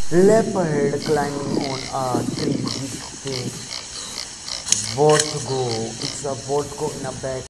Leopard climbing on a tree with a warthog. It's a warthog in a bag.